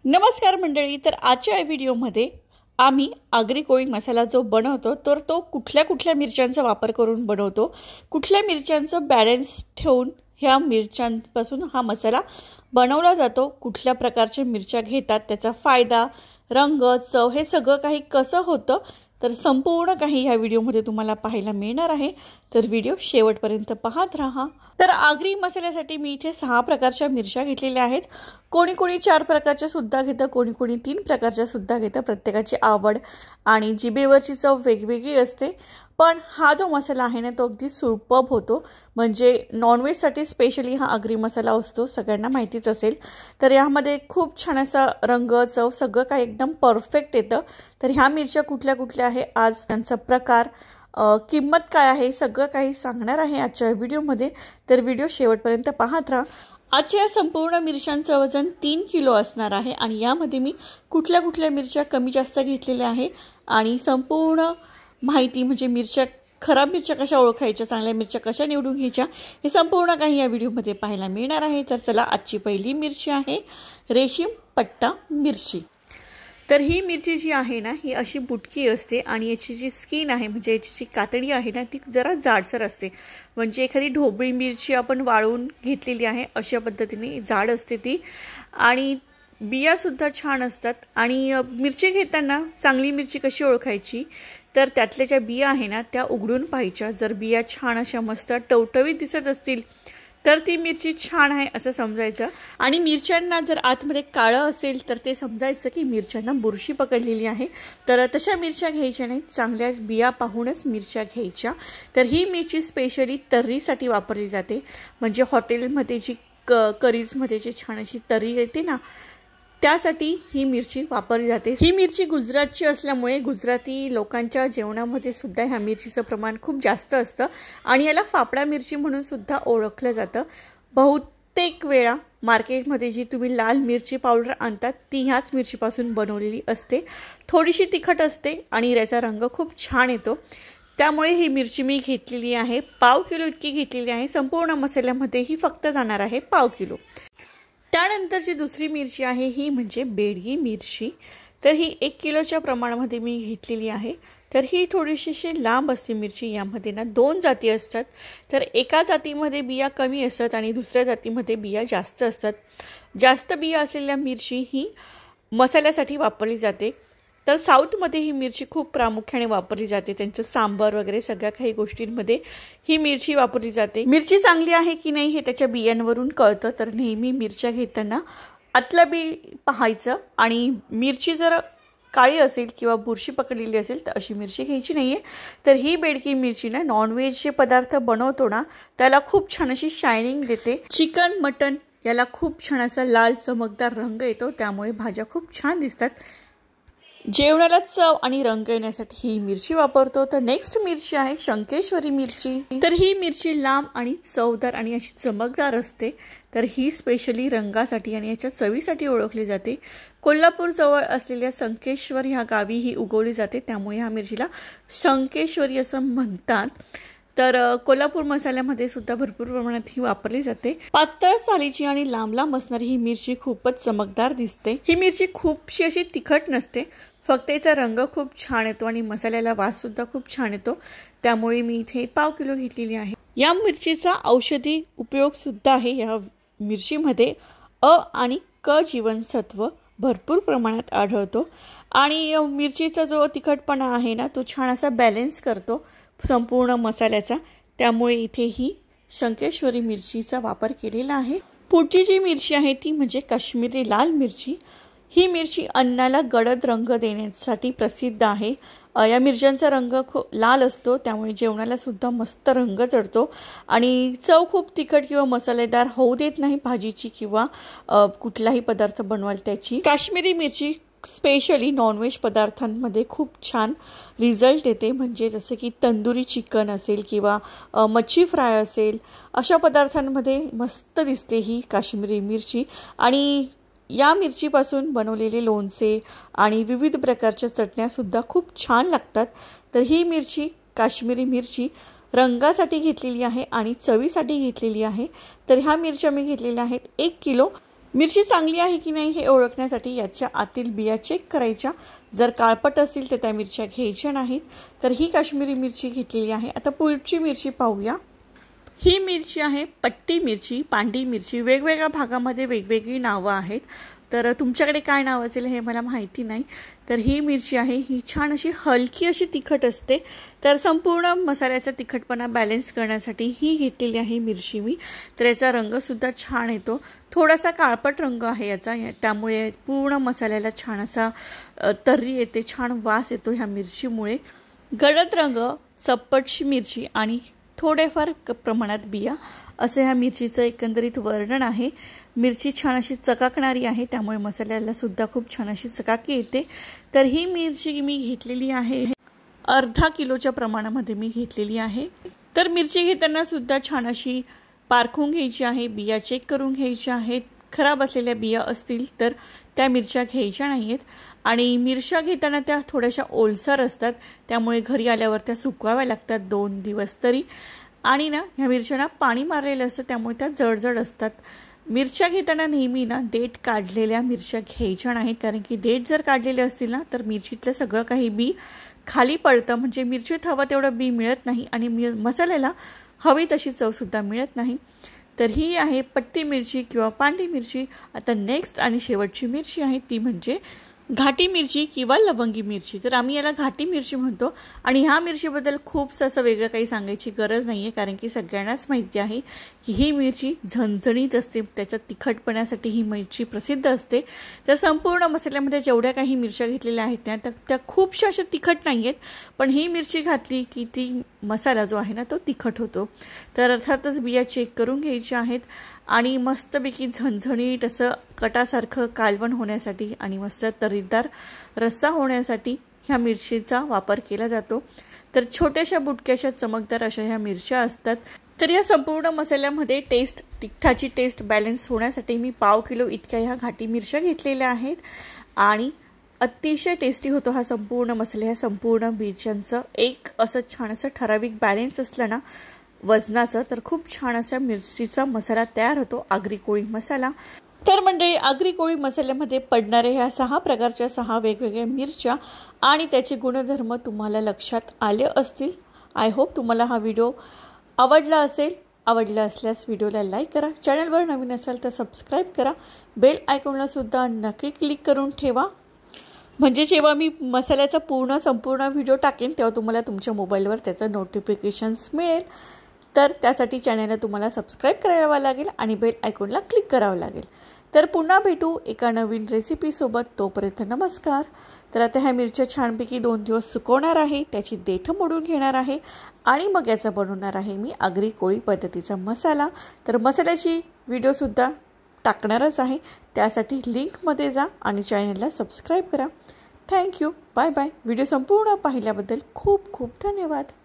नमस्कार मंडळी। तर आजच्या या व्हिडिओमध्ये आम्ही आगरी कोळी मसाला जो बनवतो तर तो कुठल्या मिरच्यांचा वापर करून बनवतो, कुठल्या मिरच्यांचा बॅलन्स ठेवून ह्या मिरच्यांपासून हा मसाला बनवला जातो, कुठल्या प्रकारच्या मिरच्या घेतात, त्याचा फायदा, रंग, चव हे सगळं काही कसं होतं तर संपूर्ण काही ह्या व्हिडिओमध्ये तुम्हाला पाहायला मिळणार आहे। तर व्हिडिओ शेवटपर्यंत पाहत राहा। तर आगरी मसाल्यासाठी मी इथे 6 प्रकारच्या मिरच्या घेतलेल्या आहेत। कोणी 4 प्रकारच्या सुद्धा घेतं, कोणी 3 प्रकारच्या सुद्धा घेतं। प्रत्येकाची आवड आणि जिभेवरची चव वेगवेगळी असते। पण हा जो मसाला आहे ना तो अगदी सुपर्ब होतो। म्हणजे नॉनव्हेजसाठी स्पेशली हा आगरी मसाला असतो, सगळ्यांना माहितीच असेल। तर यामध्ये खूप छान असा रंग, चव सगळं काही एकदम परफेक्ट येतं। तर ह्या मिरच्या कुठल्या आहे, आज त्यांचा प्रकार, किंमत काय आहे, सगळं काही सांगणार आहे आजच्या व्हिडिओमध्ये। तर व्हिडिओ शेवटपर्यंत पाहत राहा। आजच्या या संपूर्ण मिरच्यांचं वजन 3 किलो असणार आहे आणि यामध्ये मी कुठल्या मिरच्या कमी जास्त घेतलेल्या आहे आणि संपूर्ण माहिती म्हणजे मिरच्या, खराब मिरच्या कशा ओळखायच्या, चांगल्या मिरच्या कशा निवडून घ्यायच्या हे संपूर्ण काही या व्हिडिओमध्ये पाहायला मिळणार आहे। तर चला, आजची पहिली मिरची आहे रेशीम पट्टा मिरची। तर ही मिरची जी आहे ना ही अशी बुटकी असते आणि याची जी स्किन आहे म्हणजे याची जी कातडी आहे ना ती जरा जाडसर असते। म्हणजे एखादी ढोबळी मिरची आपण वाळून घेतलेली आहे अशा पद्धतीने जाड असते ती आणि बिया सुद्धा छान असतात। आणि मिरची घेताना चांगली मिरची कशी ओळखायची तर त्यातल्या ज्या बिया आहे ना त्या उघडून पाहायच्या। जर बिया छान अशा मस्त टवटवीत दिसत असतील तर ती मिरची छान आहे असं समजायचं। आणि मिरच्यांना जर आतमध्ये काळं असेल तर ते समजायचं की मिरच्यांना बुरशी पकडलेली आहे। तर तशा मिरच्या घ्यायच्या नाहीत, चांगल्या बिया पाहूनच मिरच्या घ्यायच्या। तर ही मिरची स्पेशली तर्रीसाठी वापरली जाते। म्हणजे हॉटेलमध्ये जी करीजमध्ये जी छान अशी तर्री येते ना त्यासाठी ही मिरची वापरली जाते। ही मिरची गुजरातची असल्यामुळे गुजराती लोकांच्या जेवणामध्ये सुद्धा ह्या मिरचीचं प्रमाण खूप जास्त असतं आणि याला फाफडा मिरची म्हणून सुद्धा ओळखलं जातं। बहुतेक वेळा मार्केटमध्ये जी तुम्ही लाल मिरची पावडर आणतात ती ह्याच मिरचीपासून बनवलेली असते। थोडीशी तिखट असते आणि याचा रंग खूप छान येतो। त्यामुळे ही मिरची मी घेतलेली आहे, पाव किलो इतकी घेतलेली आहे। संपूर्ण मसाल्यामध्ये ही फक्त जाणार आहे पाव किलो। त्यानंतरची दुसरी मिरची आहे ही म्हणजे बेडगी मिरची। तर ही 1 किलोच्या प्रमाणामध्ये मी घेतलेली आहे। तर ही थोडीशी लांब असते मिरची। यामध्ये ना 2 जाती असतात। तर एका जातीमध्ये बिया कमी असतात आणि दुसऱ्या जातीमध्ये बिया जास्त असतात। जास्त बिया असलेल्या मिरची ही मसाल्यासाठी वापरली जाते। तर साऊथमध्ये ही मिरची खूप प्रामुख्याने वापरली जाते, त्यांचं सांबर वगैरे सगळ्या काही गोष्टींमध्ये ही मिरची वापरली जाते। मिरची चांगली आहे की नाही हे त्याच्या बियांवरून कळतं। तर नेहमी मिरच्या घेताना आतलं बी पाहायचं आणि मिरची जर काळी असेल किंवा बुरशी पकडलेली असेल तर अशी मिरची घ्यायची नाही आहे। तर ही बेडकी मिरची ना नॉनव्हेजचे पदार्थ बनवतो ना त्याला खूप छान अशी शायनिंग देते। चिकन, मटन याला खूप छान असा लाल चमकदार रंग येतो, त्यामुळे भाज्या खूप छान दिसतात। जेवणाला चव आणि रंग येण्यासाठी ही मिरची वापरतो। तर नेक्स्ट मिरची आहे शंकेश्वरी मिरची। तर ही मिरची लांब आणि चवदार आणि अशी चमकदार असते। तर ही स्पेशली रंगासाठी आणि याच्या चवीसाठी ओळखली जाते। कोल्हापूर जवळ असलेल्या संकेश्वर ह्या गावी ही उगवली जाते, त्यामुळे ह्या मिरचीला शंकेश्वरी असं म्हणतात। तर कोल्हापूर मसाल्यामध्ये सुद्धा भरपूर प्रमाणात ही वापरली जाते। पातळ सालीची आणि लांब असणारी ही मिरची खूपच चमकदार दिसते। ही मिरची खूपशी अशी तिखट नसते, फक्त याचा रंग खूप छान येतो आणि मसाल्याला वास सुद्धा खूप छान येतो, त्यामुळे मी इथे पाव किलो घेतलेली आहे। या मिरचीचा औषधी उपयोग सुद्धा आहे। या मिरचीमध्ये अ आणि क जीवनसत्व भरपूर प्रमाणात आढळतो आणि मिरचीचा जो तिखटपणा आहे ना तो छान असा बॅलन्स करतो संपूर्ण मसाल्याचा, त्यामुळे इथे ही शंकेश्वरी मिरचीचा वापर केलेला आहे। पुढची जी मिरची आहे ती म्हणजे काश्मीरी लाल मिरची। ही मिरची अन्नाला गडद रंग देण्यासाठी प्रसिद्ध आहे। या मिरच्यांचा रंग खूप लाल असतो, त्यामुळे जेवणाला सुद्धा मस्त रंग चढतो आणि चव खूप तिखट किंवा मसालेदार होऊ देत नाही भाजीची किंवा कुठलाही पदार्थ बनवाल त्याची। काश्मीरी मिरची स्पेशली नॉनव्हेज पदार्थांमध्ये खूप छान रिझल्ट येते। म्हणजे जसे की तंदुरी चिकन असेल किंवा मच्छी फ्राय असेल अशा पदार्थांमध्ये मस्त दिसते ही काश्मीरी मिरची। आणि या मिरचीपासून बनवलेले लोणचे आणि विविध प्रकारच्या चटण्यासुद्धा खूप छान लागतात। तर ही मिरची काश्मीरी मिरची रंगासाठी घेतलेली आहे आणि चवीसाठी घेतलेली आहे। तर ह्या मिरच्या मी घेतलेल्या आहेत 1 किलो। मिरची चांगली आहे की नाही हे ओळखण्यासाठी याच्या आतील बिया चेक करायच्या। जर काळपट असतील तर त्या मिरच्या घ्यायच्या नाहीत। तर ही काश्मीरी मिरची घेतलेली आहे। आता पुढची मिरची पाहूया। ही मिरची आहे पट्टी मिरची, पांडी मिरची। वेगवेगळ्या भागामध्ये वेगवेगळी नावं आहेत, तर तुमच्याकडे काय नाव असेल हे मला माहिती नाही। तर ही मिरची आहे, ही छान अशी हलकी अशी तिखट असते। तर संपूर्ण मसाल्याचा तिखटपणा बॅलन्स करण्यासाठी ही घेतलेली आहे मिरची मी। तर याचा रंगसुद्धा छान येतो, थोडासा काळपट रंग आहे याचा, त्यामुळे पूर्ण मसाल्याला छान असा तर्री येते, छान वास येतो ह्या मिरचीमुळे। गडद रंग, चप्पटशी मिरची आणि थोडेफार प्रमाणात बिया, असं ह्या मिरचीचं एकंदरीत वर्णन आहे। मिरची छान अशी चकाकणारी आहे, त्यामुळे मसाल्याला सुद्धा खूप छान अशी चकाकी येते। तर ही मिरची मी घेतलेली आहे, अर्धा किलोच्या प्रमाणामध्ये मी घेतलेली आहे। तर मिरची घेताना सुद्धा छान अशी पारखून घ्यायची आहे, बिया चेक करून घ्यायच्या आहेत। खराब असलेल्या बिया असतील तर त्या मिरच्या घ्यायच्या नाहीत। आणि मिरच्या घेताना त्या थोड्याशा ओलसर असतात, त्यामुळे घरी आल्यावर त्या सुकवाव्या लागतात 2 दिवस तरी। आणि ना ह्या मिरच्यांना पाणी मारलेलं असतं, त्यामुळे त्या जळजळ असतात। मिरच्या घेताना नेहमी ना देठ काढलेल्या मिरच्या घ्यायच्या नाहीत, कारण की देठ जर काढलेले असतील ना तर मिरचीतलं सगळं काही बी खाली पडतं, म्हणजे मिरचीत हवं तेवढं बी मिळत नाही आणि मसाल्याला हवी तशी चवसुद्धा मिळत नाही। तर ही आहे पट्टी मिरची किंवा पांडी मिरची। आता नेक्स्ट आणि शेवटची मिरची आहे ती म्हणजे घाटी मिरची किंवा लवंगी मिरची। तर आम्ही याला घाटी मिरची म्हणतो आणि ह्या मिरचीबद्दल खूपसं असं वेगळं काही सांगायची गरज नाही आहे, कारण की सगळ्यांनाच माहिती आहे की ही मिरची झणझणीत असते, त्याच्या तिखटपणासाठी ही मिरची प्रसिद्ध असते। तर संपूर्ण मसाल्यामध्ये जेवढ्या काही मिरच्या घेतलेल्या आहेत त्या खूपशा अशा तिखट नाही आहेत, पण ही मिरची घातली की ती मसाला जो आहे ना तो तिखट होतो। तर अर्थातच बिया चेक करून घ्यायच्या आहेत आणि मस्तपैकी झणझणीत असं कटासारखं कालवण होण्यासाठी आणि मस्त तर्रीदार रस्सा होण्यासाठी ह्या मिरचीचा वापर केला जातो। तर छोट्याशा बुटक्याशा चमकदार अशा ह्या मिरच्या असतात। तर या संपूर्ण मसाल्यामध्ये तिखटाची टेस्ट बॅलन्स होण्यासाठी मी 1/2 किलो इतक्या ह्या घाटी मिरच्या घेतलेल्या आहेत आणि अतिशय टेस्टी होतो हा संपूर्ण मसाला। ह्या संपूर्ण मिरच्यांचं एक असं छान असं ठराविक बॅलन्स असलं ना वजनाचं, तर खूप छान असा मिरचीचा मसाला तयार होतो, आगरी कोळी मसाला। तर मंडळी, आगरी कोळी मसाल्यामध्ये पडणारे ह्या 6 प्रकारच्या 6 वेगवेगळ्या मिरच्या आणि त्याचे गुणधर्म तुम्हाला लक्षात आले असतील। आय होप तुम्हाला हा व्हिडिओ आवडला असेल। आवडला असल्यास व्हिडिओला लाईक करा, चॅनलवर नवीन असाल तर सबस्क्राईब करा, बेल आयकॉनला सुद्धा नक्की क्लिक करून ठेवा, म्हणजे जेव्हा मी मसाल्याचा संपूर्ण व्हिडिओ टाकेन तेव्हा तुम्हाला तुमच्या मोबाईलवर त्याचं नोटिफिकेशन्स मिळेल। तर त्यासाठी चॅनलला तुम्हाला सबस्क्राईब करावं लागेल आणि बेल आयकॉनला क्लिक करावं लागेल। तर पुन्हा भेटू एका नवीन रेसिपीसोबत, तोपर्यंत नमस्कार। तर आता ह्या मिरच्या छानपैकी 2 दिवस सुकवणार आहे, त्याची देठं मोडून घेणार आहे आणि मग याचा बनवणार आहे मी आगरी कोळी पद्धतीचा मसाला। तर मसाल्याची व्हिडिओसुद्धा टाकणारच आहे, त्यासाठी लिंकमध्ये जा आणि चॅनलला सबस्क्राईब करा। Thank you, bye bye. व्हिडिओ संपूर्ण पाहिल्याबद्दल खूप खूप धन्यवाद।